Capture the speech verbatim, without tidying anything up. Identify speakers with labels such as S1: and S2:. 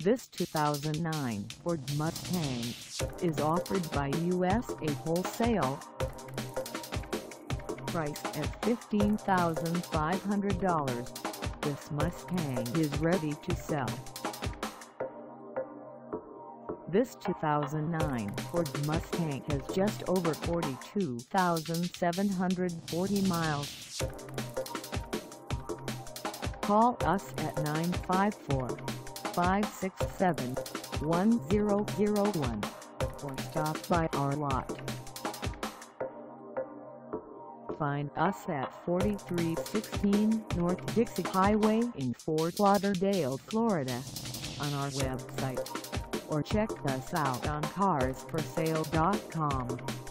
S1: This two thousand nine Ford Mustang is offered by U S A Wholesale. Priced at fifteen thousand five hundred dollars, this Mustang is ready to sell. This two thousand nine Ford Mustang has just over forty-two thousand seven hundred forty miles. Call us at nine five four, five six seven, one zero zero one or stop by our lot. Find us at forty-three sixteen North Dixie Highway in Fort Lauderdale, Florida, on our website, or check us out on cars for sale dot com.